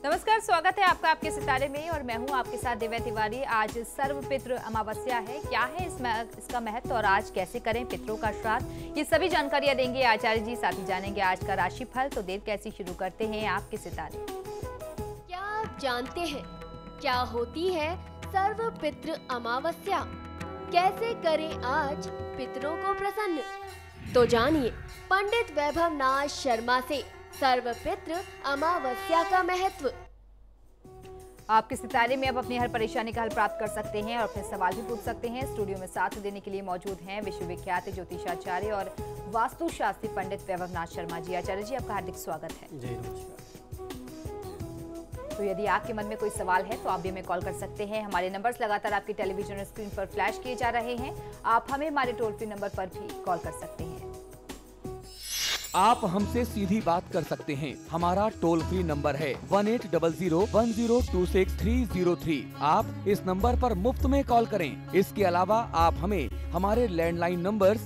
नमस्कार, स्वागत है आपका आपके सितारे में और मैं हूं आपके साथ दिव्या तिवारी। आज सर्वपितृ अमावस्या है। क्या है इसका महत्व और आज कैसे करें पितरों का श्राद्ध, ये सभी जानकारियां देंगे आचार्य जी। साथ ही जानेंगे आज का राशिफल। तो देर कैसी शुरू करते हैं आपके सितारे। क्या आप जानते हैं क्या होती है सर्वपितृ अमावस्या? कैसे करें आज पितरों को प्रसन्न? तो जानिए पंडित वैभव नाथ शर्मा से सर्वपितृ अमावस्या का महत्व। आपके सितारे में अब अपनी हर परेशानी का हल प्राप्त कर सकते हैं और अपने सवाल भी पूछ सकते हैं। स्टूडियो में साथ देने के लिए मौजूद हैं विश्वविख्यात ज्योतिषाचार्य और वास्तुशास्त्री पंडित वैभव नाथ शर्मा जी। आचार्य जी, आपका हार्दिक स्वागत है। जी नमस्कार। तो यदि आपके मन में कोई सवाल है तो आप भी हमें कॉल कर सकते हैं। हमारे नंबर्स लगातार आपकी टेलीविजन स्क्रीन पर फ्लैश किए जा रहे हैं। आप हमें हमारे टोल फ्री नंबर पर भी कॉल कर सकते हैं। आप हमसे सीधी बात कर सकते हैं। हमारा टोल फ्री नंबर है 18001026 आप इस नंबर पर मुफ्त में कॉल करें। इसके अलावा आप हमें हमारे लैंडलाइन नंबर्स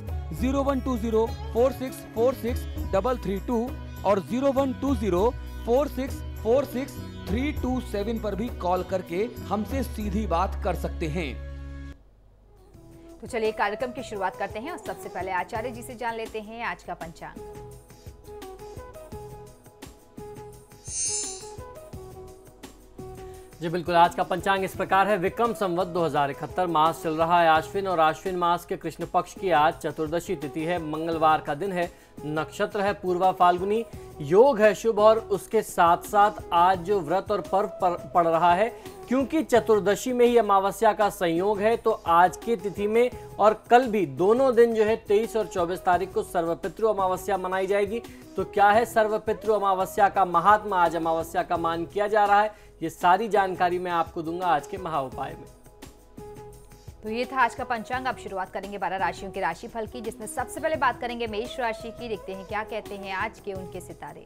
0120464632 और 0120464632 पर भी कॉल करके हमसे सीधी बात कर सकते हैं। तो चलिए कार्यक्रम की शुरुआत करते हैं और सबसे पहले आचार्य जी से जान लेते हैं आज का पंचांग। जी बिल्कुल, आज का पंचांग इस प्रकार है। विक्रम संवत 2071 मास चल रहा है आश्विन और आश्विन मास के कृष्ण पक्ष की आज चतुर्दशी तिथि है। मंगलवार का दिन है। नक्षत्र है पूर्वा फाल्गुनी। योग है शुभ और उसके साथ साथ आज जो व्रत और पर्व पड़ रहा है, क्योंकि चतुर्दशी में ही अमावस्या का संयोग है, तो आज की तिथि में और कल भी दोनों दिन जो है 23 और 24 तारीख को सर्वपितृ अमावस्या मनाई जाएगी। तो क्या है सर्वपितृ अमावस्या का महात्मा, आज अमावस्या का मान किया जा रहा है, ये सारी जानकारी मैं आपको दूंगा आज के महा उपाय में। तो ये था आज का पंचांग। अब शुरुआत करेंगे 12 राशियों के राशिफल की, जिसमें सबसे पहले बात करेंगे मेष राशि की। देखते हैं क्या कहते हैं आज के उनके सितारे।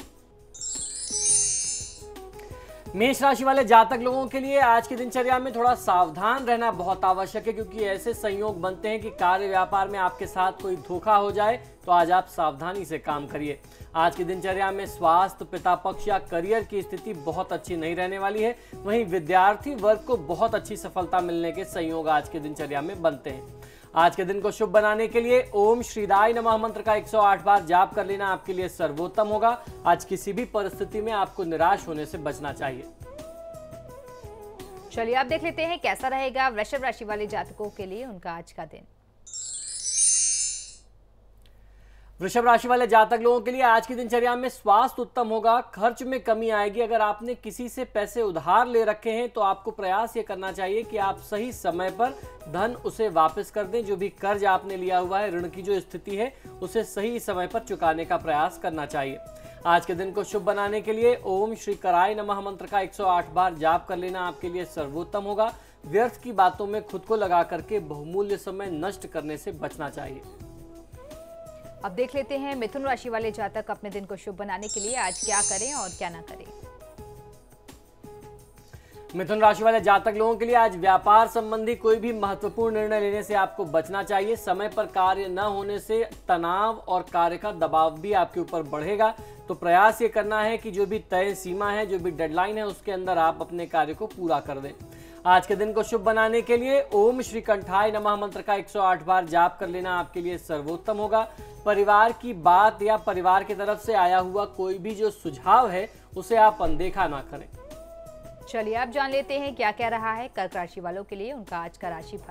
मेष राशि वाले जातक लोगों के लिए आज की दिनचर्या में थोड़ा सावधान रहना बहुत आवश्यक है, क्योंकि ऐसे संयोग बनते हैं कि कार्य व्यापार में आपके साथ कोई धोखा हो जाए। तो आज आप सावधानी से काम करिए। आज की दिनचर्या में स्वास्थ्य, पिता पक्ष या करियर की स्थिति बहुत अच्छी नहीं रहने वाली है। वहीं विद्यार्थी वर्ग को बहुत अच्छी सफलता मिलने के संयोग आज की दिनचर्या में बनते हैं। आज के दिन को शुभ बनाने के लिए ओम श्रीदाय नमः मंत्र का 108 बार जाप कर लेना आपके लिए सर्वोत्तम होगा। आज किसी भी परिस्थिति में आपको निराश होने से बचना चाहिए। चलिए आप देख लेते हैं कैसा रहेगा वृषभ राशि वाले जातकों के लिए उनका आज का दिन। वृषभ राशि वाले जातक लोगों के लिए आज की दिनचर्या में स्वास्थ्य उत्तम होगा। खर्च में कमी आएगी। अगर आपने किसी से पैसे उधार ले रखे हैं तो आपको प्रयास ये करना चाहिए कि आप सही समय पर धन उसे वापस कर दें। जो भी कर्ज आपने लिया हुआ है, ऋण की जो स्थिति है, उसे सही समय पर चुकाने का प्रयास करना चाहिए। आज के दिन को शुभ बनाने के लिए ओम श्री कराय नमः मंत्र का 108 बार जाप कर लेना आपके लिए सर्वोत्तम होगा। व्यर्थ की बातों में खुद को लगा करके बहुमूल्य समय नष्ट करने से बचना चाहिए। अब देख लेते हैं मिथुन राशि वाले जातक अपने दिन को शुभ बनाने के लिए आज क्या करें और क्या ना करें। मिथुन राशि वाले जातक लोगों के लिए आज व्यापार संबंधी कोई भी महत्वपूर्ण निर्णय लेने से आपको बचना चाहिए। समय पर कार्य न होने से तनाव और कार्य का दबाव भी आपके ऊपर बढ़ेगा। तो प्रयास ये करना है कि जो भी तय सीमा है, जो भी डेडलाइन है, उसके अंदर आप अपने कार्य को पूरा कर दें। आज के दिन को शुभ बनाने के लिए ओम श्री कंठाय नमः मंत्र का 108 बार जाप कर लेना आपके लिए सर्वोत्तम होगा। परिवार की बात या परिवार की तरफ से आया हुआ कोई भी जो सुझाव है, उसे आप अनदेखा ना करें। चलिए आप जान लेते हैं क्या कह रहा है कर्क राशि वालों के लिए उनका आज का राशिफल।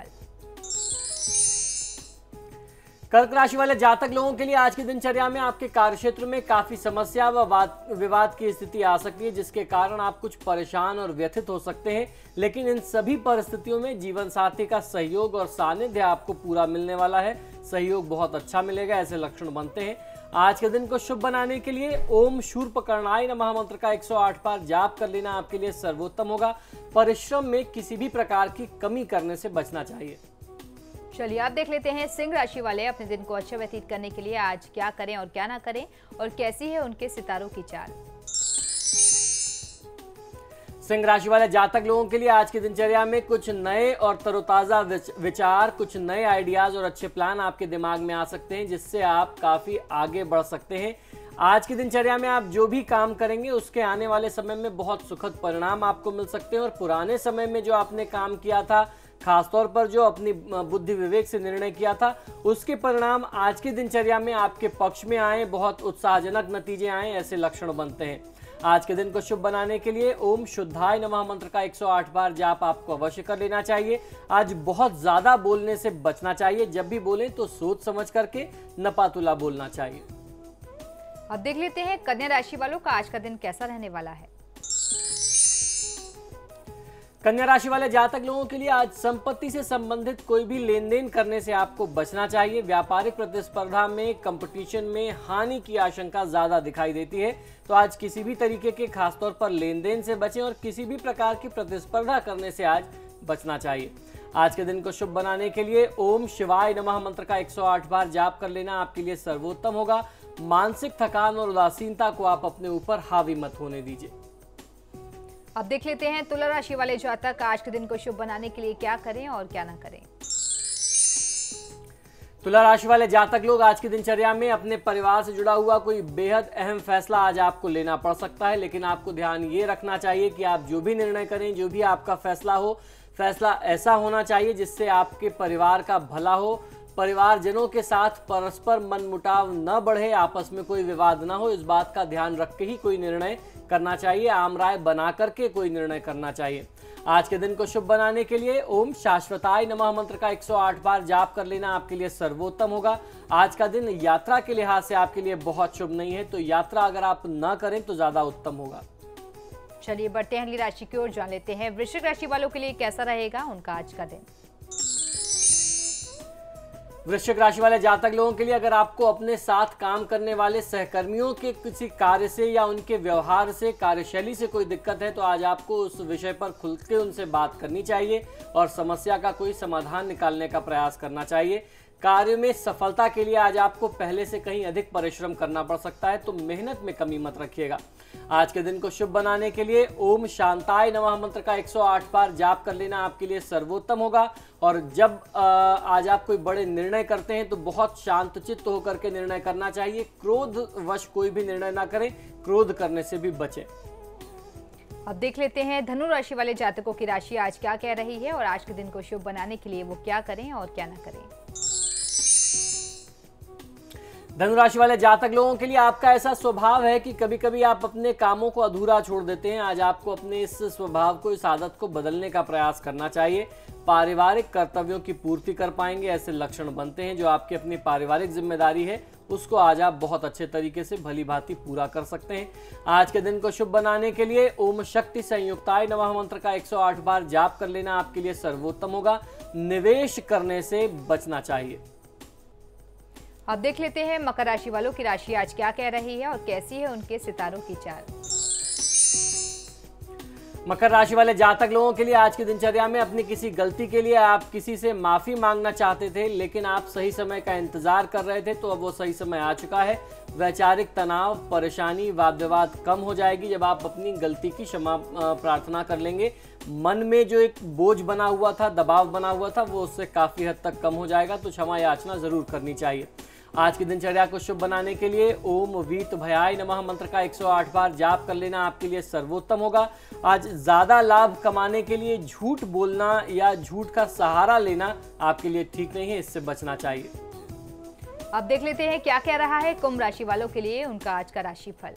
कर्क राशि वाले जातक लोगों के लिए आज की दिनचर्या में आपके कार्यक्षेत्र में काफी समस्या व विवाद की स्थिति आ सकती है, जिसके कारण आप कुछ परेशान और व्यथित हो सकते हैं। लेकिन इन सभी परिस्थितियों में जीवन साथी का सहयोग और सानिध्य आपको पूरा मिलने वाला है। सहयोग बहुत अच्छा मिलेगा, ऐसे लक्षण बनते हैं। आज के दिन को शुभ बनाने के लिए ओम शूर्पकर्णाय नमः मंत्र का 108 बार जाप कर लेना आपके लिए सर्वोत्तम होगा। परिश्रम में किसी भी प्रकार की कमी करने से बचना चाहिए। चलिए आप देख लेते हैं सिंह राशि वाले अपने दिन को अच्छा व्यतीत करने के लिए आज क्या करें और क्या ना करें और कैसी है उनके सितारों की चाल। सिंह राशि वाले जातक लोगों के लिए आज की दिनचर्या में कुछ नए और तरोताजा विचार, कुछ नए आइडियाज और अच्छे प्लान आपके दिमाग में आ सकते हैं, जिससे आप काफी आगे बढ़ सकते हैं। आज की दिनचर्या में आप जो भी काम करेंगे उसके आने वाले समय में बहुत सुखद परिणाम आपको मिल सकते हैं और पुराने समय में जो आपने काम किया था, खासतौर पर जो अपनी बुद्धि विवेक से निर्णय किया था, उसके परिणाम आज की दिनचर्या में आपके पक्ष में आए, बहुत उत्साहजनक नतीजे आए, ऐसे लक्षण बनते हैं। आज के दिन को शुभ बनाने के लिए ओम शुद्धाय नमः मंत्र का 108 बार जाप आपको अवश्य कर लेना चाहिए। आज बहुत ज्यादा बोलने से बचना चाहिए, जब भी बोलें तो सोच समझ करके नपातुला बोलना चाहिए। अब देख लेते हैं कन्या राशि वालों का आज का दिन कैसा रहने वाला है। कन्या राशि वाले जातक लोगों के लिए आज संपत्ति से संबंधित कोई भी लेन देन करने से आपको बचना चाहिए। व्यापारिक प्रतिस्पर्धा में, कंपटीशन में हानि की आशंका ज्यादा दिखाई देती है, तो आज किसी भी तरीके के खासतौर पर लेन देन से बचें और किसी भी प्रकार की प्रतिस्पर्धा करने से आज बचना चाहिए। आज के दिन को शुभ बनाने के लिए ओम शिवाय नमः मंत्र का 108 बार जाप कर लेना आपके लिए सर्वोत्तम होगा। मानसिक थकान और उदासीनता को आप अपने ऊपर हावी मत होने दीजिए। अब देख लेते हैं तुला राशि वाले जातक आज के दिन को शुभ बनाने के लिए क्या करें और क्या ना करें। तुला राशि वाले जातक लोग आज की दिनचर्या में अपने परिवार से जुड़ा हुआ कोई बेहद अहम फैसला आज आपको लेना पड़ सकता है, लेकिन आपको ध्यान ये रखना चाहिए कि आप जो भी निर्णय करें, जो भी आपका फैसला हो, फैसला ऐसा होना चाहिए जिससे आपके परिवार का भला हो, परिवारजनों के साथ परस्पर मनमुटाव न बढ़े, आपस में कोई विवाद न हो। इस बात का ध्यान रख के ही कोई निर्णय करना चाहिए, आम राय बना करके कोई निर्णय करना चाहिए। आज के दिन को शुभ बनाने के लिए ओम शाश्वताय नमः मंत्र का 108 बार जाप कर लेना आपके लिए सर्वोत्तम होगा। आज का दिन यात्रा के लिहाज से आपके लिए बहुत शुभ नहीं है, तो यात्रा अगर आप न करें तो ज्यादा उत्तम होगा। चलिए बढ़ते हैं अगली राशि की ओर, जान लेते हैं वृश्चिक राशि वालों के लिए कैसा रहेगा उनका आज का दिन। वृश्चिक राशि वाले जातक लोगों के लिए अगर आपको अपने साथ काम करने वाले सहकर्मियों के किसी कार्य से या उनके व्यवहार से, कार्यशैली से कोई दिक्कत है, तो आज आपको उस विषय पर खुल के उनसे बात करनी चाहिए और समस्या का कोई समाधान निकालने का प्रयास करना चाहिए। कार्य में सफलता के लिए आज आपको पहले से कहीं अधिक परिश्रम करना पड़ सकता है, तो मेहनत में कमी मत रखिएगा। आज के दिन को शुभ बनाने के लिए ओम शांताय नमः मंत्र का 108 बार जाप कर लेना आपके लिए सर्वोत्तम होगा। और जब आज आप कोई बड़े निर्णय करते हैं तो बहुत शांतचित्त होकर के निर्णय करना चाहिए। क्रोधवश कोई भी निर्णय ना करें, क्रोध करने से भी बचें। अब देख लेते हैं धनु राशि वाले जातकों की राशि आज क्या कह रही है और आज के दिन को शुभ बनाने के लिए वो क्या करें और क्या ना करें। धनु राशि वाले जातक लोगों के लिए आपका ऐसा स्वभाव है कि कभी कभी आप अपने कामों को अधूरा छोड़ देते हैं। आज आपको अपने इस स्वभाव को, इस आदत को बदलने का प्रयास करना चाहिए। पारिवारिक कर्तव्यों की पूर्ति कर पाएंगे, ऐसे लक्षण बनते हैं। जो आपकी अपनी पारिवारिक जिम्मेदारी है उसको आज आप बहुत अच्छे तरीके से भली भांति पूरा कर सकते हैं। आज के दिन को शुभ बनाने के लिए ओम शक्ति संयुक्ताय नमः मंत्र का 108 बार जाप कर लेना आपके लिए सर्वोत्तम होगा। निवेश करने से बचना चाहिए। अब देख लेते हैं मकर राशि वालों की राशि आज क्या कह रही है और कैसी है उनके सितारों की चाल। मकर राशि वाले जातक लोगों के लिए आज की दिनचर्या में अपनी किसी गलती के लिए आप किसी से माफी मांगना चाहते थे, लेकिन आप सही समय का इंतजार कर रहे थे, तो अब वो सही समय आ चुका है। वैचारिक तनाव, परेशानी, वाद विवाद कम हो जाएगी जब आप अपनी गलती की क्षमा प्रार्थना कर लेंगे। मन में जो एक बोझ बना हुआ था, दबाव बना हुआ था, वो उससे काफी हद तक कम हो जाएगा, तो क्षमा याचना जरूर करनी चाहिए। आज की दिनचर्या को शुभ बनाने के लिए ओम वीत भयाय नमः मंत्र का 108 बार जाप कर लेना आपके लिए सर्वोत्तम होगा। आज ज्यादा लाभ कमाने के लिए झूठ बोलना या झूठ का सहारा लेना आपके लिए ठीक नहीं है, इससे बचना चाहिए। अब देख लेते हैं क्या कह रहा है कुंभ राशि वालों के लिए उनका आज का राशिफल।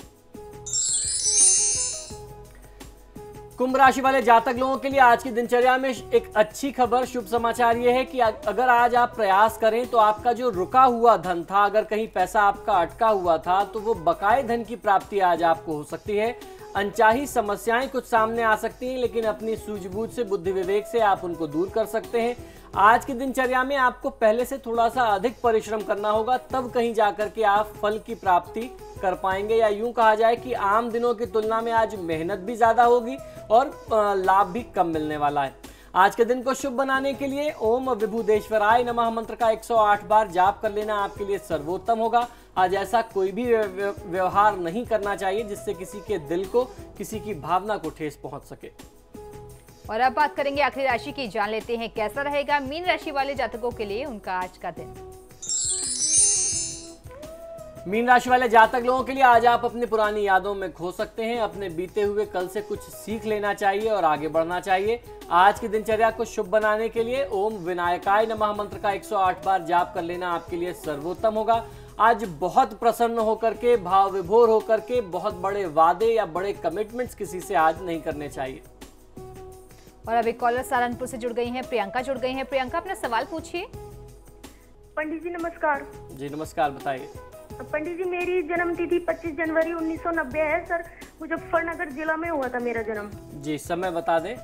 कुंभ राशि वाले जातक लोगों के लिए आज की दिनचर्या में एक अच्छी खबर, शुभ समाचार यह है कि अगर आज आप प्रयास करें तो आपका जो रुका हुआ धन था, अगर कहीं पैसा आपका अटका हुआ था, तो वो बकाए धन की प्राप्ति आज आपको हो सकती है। अनचाही समस्याएं कुछ सामने आ सकती हैं, लेकिन अपनी सूझबूझ से, बुद्धि विवेक से आप उनको दूर कर सकते हैं। आज की दिनचर्या में आपको पहले से थोड़ा सा अधिक परिश्रम करना होगा, तब कहीं जाकर के आप फल की प्राप्ति कर पाएंगे। या यूं कहा जाए कि आम दिनों की तुलना में आज मेहनत भी ज्यादा होगी और लाभ भी कम मिलने वाला है। आज के दिन को शुभ बनाने के लिए ओम विभुदेश्वराय नमः मंत्र का 108 बार जाप कर लेना आपके लिए सर्वोत्तम होगा। आज ऐसा कोई भी व्यवहार नहीं करना चाहिए जिससे किसी के दिल को, किसी की भावना को ठेस पहुंच सके। और अब बात करेंगे आखिरी राशि की, जान लेते हैं कैसा रहेगा मीन राशि वाले जातकों के लिए उनका आज का दिन। मीन राशि वाले जातक लोगों के लिए आज आप अपनी पुरानी यादों में खो सकते हैं। अपने बीते हुए कल से कुछ सीख लेना चाहिए और आगे बढ़ना चाहिए। आज की दिनचर्या को शुभ बनाने के लिए ओम विनायकाय नमः मंत्र का 108 बार जाप कर लेना आपके लिए सर्वोत्तम होगा। आज बहुत प्रसन्न होकर के, भाव विभोर होकर के बहुत बड़े वादे या बड़े कमिटमेंट्स किसी से आज नहीं करने चाहिए। और अब एक कॉलर सहारनपुर से जुड़ गई हैं, प्रियंका जुड़ गई हैं। प्रियंका, अपना सवाल पूछिए। पंडित जी नमस्कार। जी नमस्कार, बताइए। पंडित जी, मेरी जन्म तिथि 25 जनवरी 1990 है सर। मुजफ्फरनगर जिला में हुआ था मेरा जन्म। जी, समय बता दें।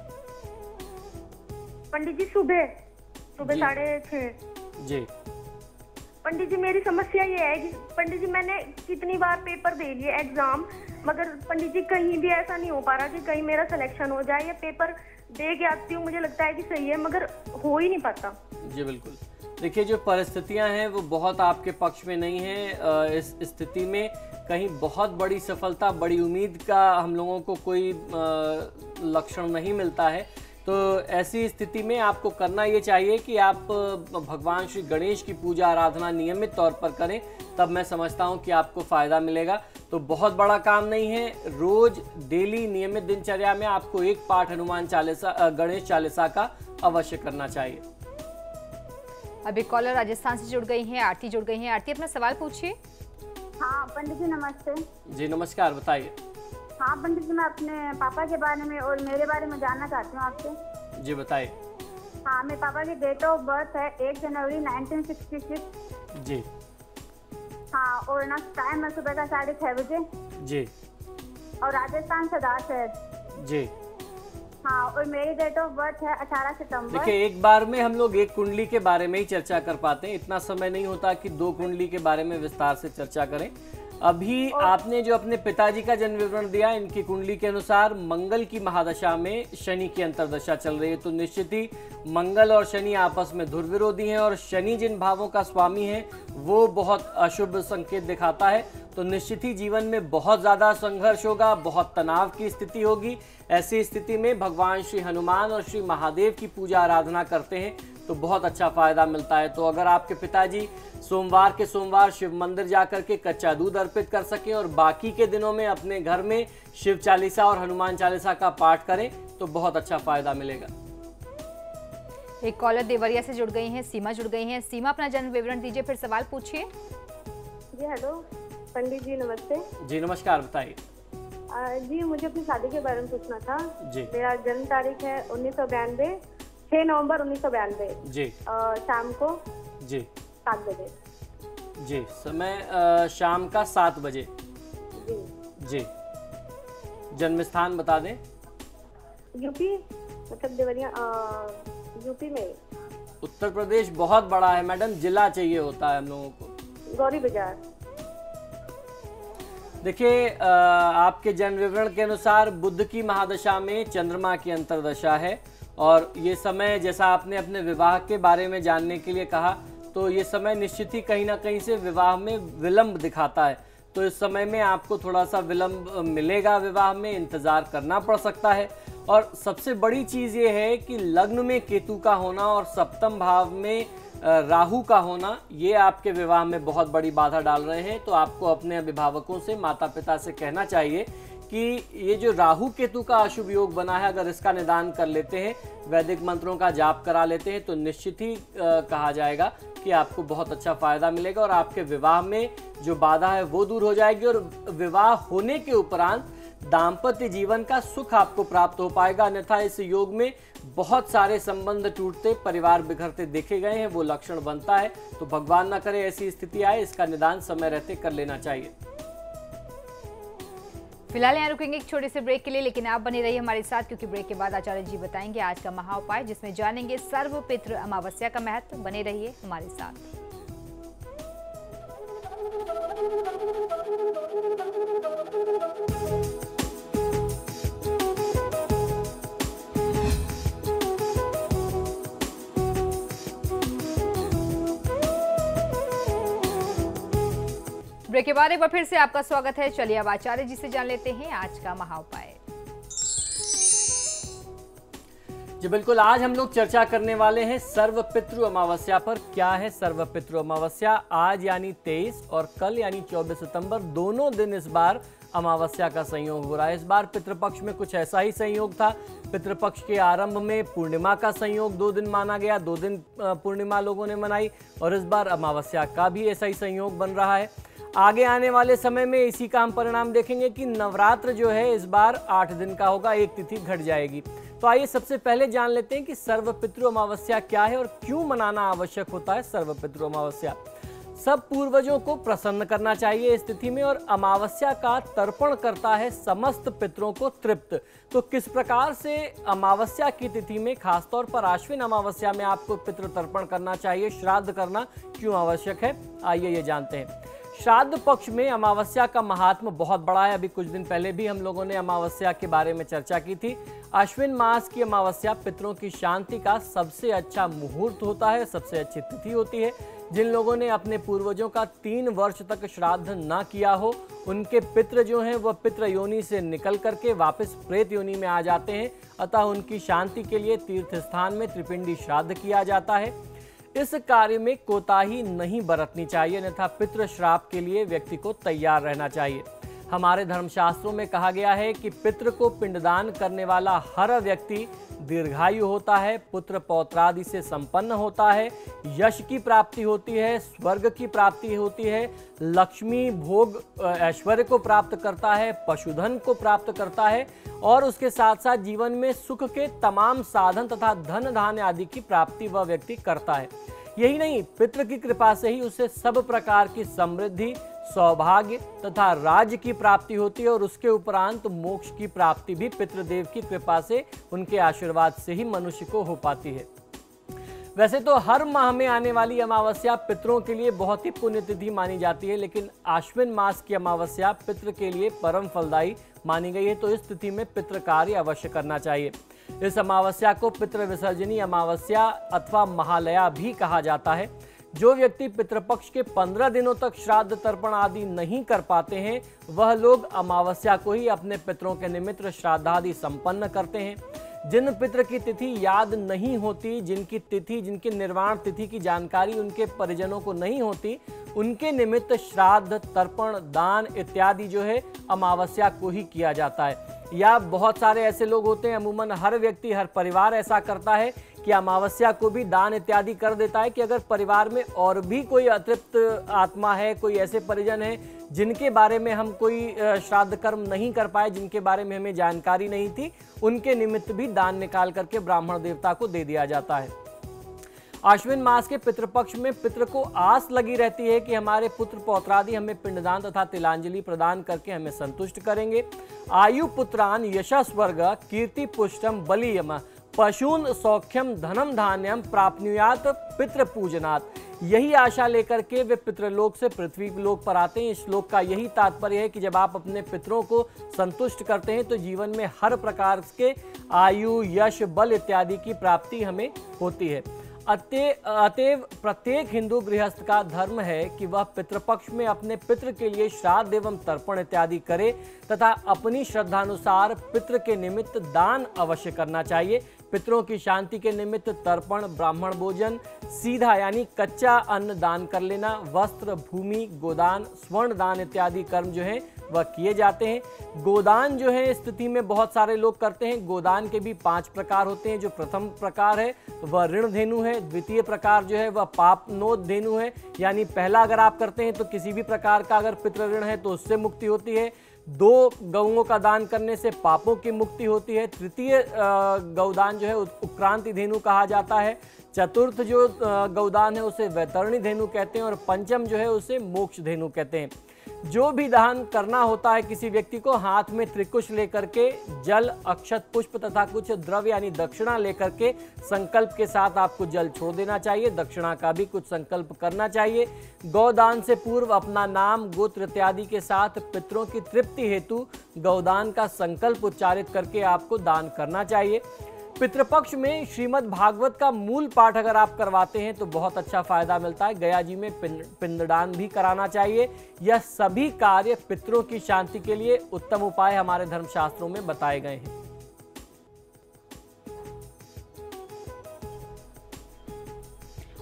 पंडित जी सुबह 6:30। जी पंडित जी, मेरी समस्या ये है कि पंडित जी मैंने कितनी बार पेपर दे लिए एग्जाम, मगर पंडित जी कहीं भी ऐसा नहीं हो पा रहा कि कहीं मेरा सिलेक्शन हो जाए। या पेपर दे के आती हूँ, मुझे लगता है कि सही है, मगर हो ही नहीं पाता। जी बिल्कुल। देखिए, जो परिस्थितियां हैं वो बहुत आपके पक्ष में नहीं है। इस स्थिति में कहीं बहुत बड़ी सफलता, बड़ी उम्मीद का हम लोगों को कोई लक्षण नहीं मिलता है। तो ऐसी स्थिति में आपको करना ये चाहिए कि आप भगवान श्री गणेश की पूजा आराधना नियमित तौर पर करें, तब मैं समझता हूँ कि आपको फ़ायदा मिलेगा। तो बहुत बड़ा काम नहीं है, रोज़ डेली नियमित दिनचर्या में आपको एक पाठ हनुमान चालीसा, गणेश चालीसा का अवश्य करना चाहिए। अब एक कॉलर राजस्थान से जुड़ गई हैं, आरती जुड़ गई हैं। आरती, अपना सवाल पूछिए। हाँ पंडित जी नमस्ते। जी नमस्कार, बताइए। हाँ पंडित जी, मैं अपने पापा के बारे में और मेरे बारे में जानना चाहती हूँ आपसे। जी बताइए। हाँ, मेरे पापा की डेट ऑफ बर्थ है 1 जनवरी 1966। जी। हाँ, और ना टाइम है सुबह का 6:30 बजे। जी। और राजस्थान सदार शहर। जी। हाँ, और मेरी डेट ऑफ बर्थ है 18 सितंबर। देखिए, एक बार में हम लोग एक कुंडली के बारे में ही चर्चा कर पाते हैं, इतना समय नहीं होता कि 2 कुंडली के बारे में विस्तार से चर्चा करें। अभी आपने जो अपने पिताजी का जन्म विवरण दिया, इनकी कुंडली के अनुसार मंगल की महादशा में शनि की अंतर्दशा चल रही है। तो निश्चित ही मंगल और शनि आपस में धुर्विरोधी हैं और शनि जिन भावों का स्वामी है वो बहुत अशुभ संकेत दिखाता है। तो निश्चित ही जीवन में बहुत ज़्यादा संघर्ष होगा, बहुत तनाव की स्थिति होगी। ऐसी स्थिति में भगवान श्री हनुमान और श्री महादेव की पूजा आराधना करते हैं तो बहुत अच्छा फायदा मिलता है। तो अगर आपके पिताजी सोमवार के सोमवार शिव मंदिर जाकर के कच्चा दूध अर्पित कर सकें और बाकी के दिनों में अपने घर में शिव चालीसा और हनुमान चालीसा का पाठ करें तो बहुत अच्छा फायदा मिलेगा। एक कॉलर देवरिया से जुड़ गई हैं, सीमा जुड़ गई हैं। सीमा, अपना जन्म विवरण दीजिए, फिर सवाल पूछिए। जी हेलो पंडित जी नमस्ते। जी नमस्कार, बताइए। जी, मुझे अपनी शादी के बारे में पूछना था। जी। मेरा जन्म तारीख है 1992, 6 नवंबर 1992। जी। शाम को जी 7 बजे। जी, समय शाम का 7 बजे। जी। जी। जन्म स्थान बता दें। यूपी, मतलब देवरिया, यूपी में। उत्तर प्रदेश बहुत बड़ा है मैडम, जिला चाहिए होता है हम लोगों को। गौरी बाजार। देखिए, आपके जन्म विवरण के अनुसार बुध की महादशा में चंद्रमा की अंतर्दशा है और ये समय, जैसा आपने अपने विवाह के बारे में जानने के लिए कहा, तो ये समय निश्चित ही कहीं ना कहीं से विवाह में विलंब दिखाता है। तो इस समय में आपको थोड़ा सा विलंब मिलेगा, विवाह में इंतज़ार करना पड़ सकता है। और सबसे बड़ी चीज़ ये है कि लग्न में केतु का होना और सप्तम भाव में राहु का होना, ये आपके विवाह में बहुत बड़ी बाधा डाल रहे हैं। तो आपको अपने अभिभावकों से, माता पिता से कहना चाहिए कि ये जो राहु केतु का अशुभ योग बना है, अगर इसका निदान कर लेते हैं, वैदिक मंत्रों का जाप करा लेते हैं, तो निश्चित ही कहा जाएगा कि आपको बहुत अच्छा फायदा मिलेगा और आपके विवाह में जो बाधा है वो दूर हो जाएगी और विवाह होने के उपरांत दाम्पत्य जीवन का सुख आपको प्राप्त हो पाएगा। अन्यथा इस योग में बहुत सारे संबंध टूटते, परिवार बिखरते देखे गए हैं, वो लक्षण बनता है। तो भगवान ना करे ऐसी स्थिति आए, इसका निदान समय रहते कर लेना चाहिए। फिलहाल यहाँ रुकेंगे एक छोटे से ब्रेक के लिए, लेकिन आप बने रहिए हमारे साथ, क्योंकि ब्रेक के बाद आचार्य जी बताएंगे आज का महा उपाय, जिसमें जानेंगे सर्वपितृ अमावस्या का महत्व। बने रहिए हमारे साथ। ब्रेक के बाद एक बार फिर से आपका स्वागत है। चलिए अब आचार्य जी से जान लेते हैं आज का महा उपाय। जी बिल्कुल, आज हम लोग चर्चा करने वाले हैं सर्वपितृ अमावस्या पर। क्या है सर्वपितृ अमावस्या? आज यानी 23 और कल यानी 24 सितंबर दोनों दिन इस बार अमावस्या का संयोग हो रहा है। इस बार पितृपक्ष में कुछ ऐसा ही संयोग था। पितृपक्ष के आरंभ में पूर्णिमा का संयोग 2 दिन माना गया, 2 दिन पूर्णिमा लोगों ने मनाई, और इस बार अमावस्या का भी ऐसा ही संयोग बन रहा है। आगे आने वाले समय में इसी का हम परिणाम देखेंगे कि नवरात्र जो है इस बार 8 दिन का होगा, एक तिथि घट जाएगी। तो आइए सबसे पहले जान लेते हैं कि सर्वपितृ अमावस्या क्या है और क्यों मनाना आवश्यक होता है सर्वपितृ अमावस्या। सब पूर्वजों को प्रसन्न करना चाहिए इस तिथि में, और अमावस्या का तर्पण करता है समस्त पितरों को तृप्त। तो किस प्रकार से अमावस्या की तिथि में, खासतौर पर आश्विन अमावस्या में आपको पितृ तर्पण करना चाहिए, श्राद्ध करना क्यों आवश्यक है, आइए ये जानते हैं। श्राद्ध पक्ष में अमावस्या का महात्म बहुत बड़ा है। अभी कुछ दिन पहले भी हम लोगों ने अमावस्या के बारे में चर्चा की थी। आश्विन मास की अमावस्या पितरों की शांति का सबसे अच्छा मुहूर्त होता है, सबसे अच्छी तिथि होती है। जिन लोगों ने अपने पूर्वजों का 3 वर्ष तक श्राद्ध ना किया हो, उनके पितृ जो हैं वह पितृ योनि से निकल करके वापस प्रेत योनि में आ जाते हैं। अतः उनकी शांति के लिए तीर्थ स्थान में त्रिपिंडी श्राद्ध किया जाता है। इस कार्य में कोताही नहीं बरतनी चाहिए, अन्यथा पितृ श्राप के लिए व्यक्ति को तैयार रहना चाहिए। हमारे धर्मशास्त्रों में कहा गया है कि पितृ को पिंडदान करने वाला हर व्यक्ति दीर्घायु होता है, पुत्र पौत्रादि से संपन्न होता है, यश की प्राप्ति होती है, स्वर्ग की प्राप्ति होती है, लक्ष्मी भोग ऐश्वर्य को प्राप्त करता है, पशुधन को प्राप्त करता है, और उसके साथ साथ जीवन में सुख के तमाम साधन तथा धन धान्य आदि की प्राप्ति वह व्यक्ति करता है। यही नहीं, पितृ की कृपा से ही उसे सब प्रकार की समृद्धि, सौभाग्य तथा राज्य की प्राप्ति होती है, और उसके उपरांत मोक्ष की प्राप्ति भी पितृदेव की कृपा से, उनके आशीर्वाद से ही मनुष्य को हो पाती है। वैसे तो हर माह में आने वाली अमावस्या पितरों के लिए बहुत ही पुण्यतिथि मानी जाती है, लेकिन आश्विन मास की अमावस्या पितृ के लिए परम फलदायी मानी गई है। तो इस तिथि में पितृ कार्य अवश्य करना चाहिए। इस अमावस्या को पितृ विसर्जनी अमावस्या अथवा महालया भी कहा जाता है। जो व्यक्ति पितृपक्ष के 15 दिनों तक श्राद्ध तर्पण आदि नहीं कर पाते हैं, वह लोग अमावस्या को ही अपने पितरों के निमित्त श्राद्धादि संपन्न करते हैं। जिन पितृ की तिथि याद नहीं होती, जिनकी निर्वाण तिथि की जानकारी उनके परिजनों को नहीं होती, उनके निमित्त श्राद्ध, तर्पण, दान इत्यादि जो है अमावस्या को ही किया जाता है। या बहुत सारे ऐसे लोग होते हैं, अमूमन हर व्यक्ति, हर परिवार ऐसा करता है कि अमावस्या को भी दान इत्यादि कर देता है कि अगर परिवार में और भी कोई अतृप्त आत्मा है, कोई ऐसे परिजन है जिनके बारे में हम कोई श्राद्ध कर्म नहीं कर पाए, जिनके बारे में हमें जानकारी नहीं थी, उनके निमित्त भी दान निकाल करके ब्राह्मण देवता को दे दिया जाता है। आश्विन मास के पितृपक्ष में पितृ को आस लगी रहती है कि हमारे पुत्र पौत्रादि हमें पिंडदान तथा तिलांजलि प्रदान करके हमें संतुष्ट करेंगे। आयु पुत्रान यशस्वर्ग कीर्ति पुष्टम बलियम पशून सौख्यम धनम धान्यम प्राप्नुयात पितृ पूजनात्। यही आशा लेकर के वे पितृलोक से पृथ्वी लोक पर आते हैं। इस श्लोक का यही तात्पर्य है कि जब आप अपने पितरों को संतुष्ट करते हैं तो जीवन में हर प्रकार के आयु, यश, बल इत्यादि की प्राप्ति हमें होती है। अतएव प्रत्येक हिंदू गृहस्थ का धर्म है कि वह पितृपक्ष में अपने पितृ के लिए श्राद्ध एवं तर्पण इत्यादि करे तथा अपनी श्रद्धानुसार पितृ के निमित्त दान अवश्य करना चाहिए। पितरों की शांति के निमित्त तर्पण, ब्राह्मण भोजन, सीधा यानी कच्चा अन्न दान कर लेना, वस्त्र, भूमि, गोदान, स्वर्ण दान इत्यादि कर्म जो हैं वह किए जाते हैं। गोदान जो है इस स्थिति में बहुत सारे लोग करते हैं। गोदान के भी 5 प्रकार होते हैं। जो प्रथम प्रकार है वह ऋण धेनु है, द्वितीय प्रकार जो है वह पापनोद धेनु है, यानी पहला अगर आप करते हैं तो किसी भी प्रकार का अगर पितृ ऋण है तो उससे मुक्ति होती है। 2 गौओं का दान करने से पापों की मुक्ति होती है। तृतीय गौदान जो है उत्क्रांति धेनु कहा जाता है। चतुर्थ जो गौदान है उसे वैतरणी धेनु कहते हैं, और पंचम जो है उसे मोक्ष धेनु कहते हैं। जो भी दान करना होता है किसी व्यक्ति को, हाथ में त्रिकुश लेकर के जल, अक्षत, पुष्प तथा कुछ द्रव्य यानी दक्षिणा लेकर के संकल्प के साथ आपको जल छोड़ देना चाहिए। दक्षिणा का भी कुछ संकल्प करना चाहिए। गौदान से पूर्व अपना नाम, गोत्र इत्यादि के साथ पितरों की तृप्ति हेतु गौदान का संकल्प उच्चारित करके आपको दान करना चाहिए। पितृपक्ष में श्रीमद् भागवत का मूल पाठ अगर आप करवाते हैं तो बहुत अच्छा फायदा मिलता है। गया जी में पिंडदान भी कराना चाहिए। यह सभी कार्य पितरों की शांति के लिए उत्तम उपाय हमारे धर्मशास्त्रों में बताए गए हैं।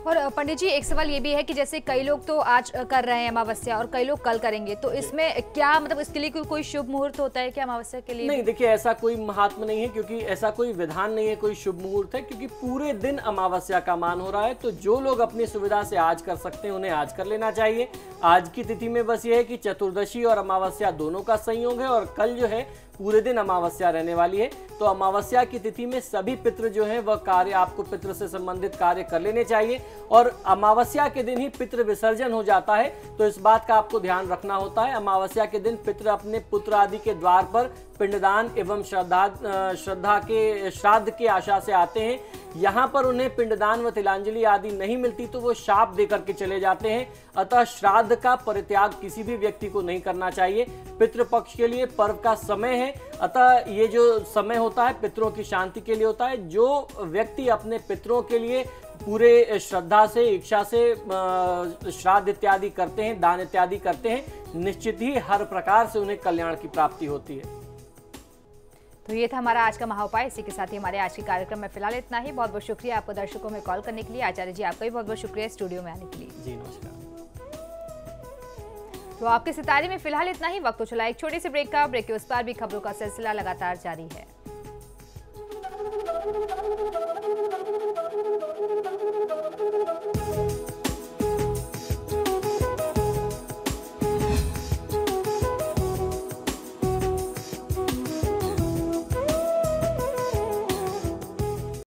और पंडित जी एक सवाल ये भी है कि जैसे कई लोग तो आज कर रहे हैं अमावस्या और कई लोग कल करेंगे, तो इसमें क्या मतलब इसके लिए कोई शुभ मुहूर्त होता है क्या अमावस्या के लिए? नहीं, देखिए ऐसा कोई महात्मा नहीं है, क्योंकि ऐसा कोई विधान नहीं है, कोई शुभ मुहूर्त है, क्योंकि पूरे दिन अमावस्या का मान हो रहा है। तो जो लोग अपनी सुविधा से आज कर सकते हैं उन्हें आज कर लेना चाहिए। आज की तिथि में बस ये है कि चतुर्दशी और अमावस्या दोनों का संयोग है और कल जो है पूरे दिन अमावस्या रहने वाली है। तो अमावस्या की तिथि में सभी पितृ जो हैं वह कार्य, आपको पितृ से संबंधित कार्य कर लेने चाहिए। और अमावस्या के दिन ही पितृ विसर्जन हो जाता है, तो इस बात का आपको ध्यान रखना होता है। अमावस्या के दिन पितृ अपने पुत्र आदि के द्वार पर पिंडदान एवं श्राद्ध के आशा से आते हैं। यहाँ पर उन्हें पिंडदान व तिलांजलि आदि नहीं मिलती तो वो शाप देकर के चले जाते हैं। अतः श्राद्ध का परित्याग किसी भी व्यक्ति को नहीं करना चाहिए। पितृपक्ष के लिए पर्व का समय है, अतः ये जो समय होता है पितरों की शांति के लिए होता है। जो व्यक्ति अपने पितरों के लिए पूरे श्रद्धा से, इच्छा से श्राद्ध इत्यादि करते हैं, दान इत्यादि करते हैं, निश्चित ही हर प्रकार से उन्हें कल्याण की प्राप्ति होती है। तो ये था हमारा आज का महाउपाय। इसी के साथ ही हमारे आज के कार्यक्रम में फिलहाल इतना ही। बहुत बहुत शुक्रिया आपको दर्शकों में कॉल करने के लिए। आचार्य जी आपका भी बहुत बहुत शुक्रिया स्टूडियो में आने के लिए। जी नमस्कार। तो आपके सितारे में फिलहाल इतना ही। वक्त तो चला एक छोटे से ब्रेक का। ब्रेक के उस पार भी खबरों का सिलसिला लगातार जारी है।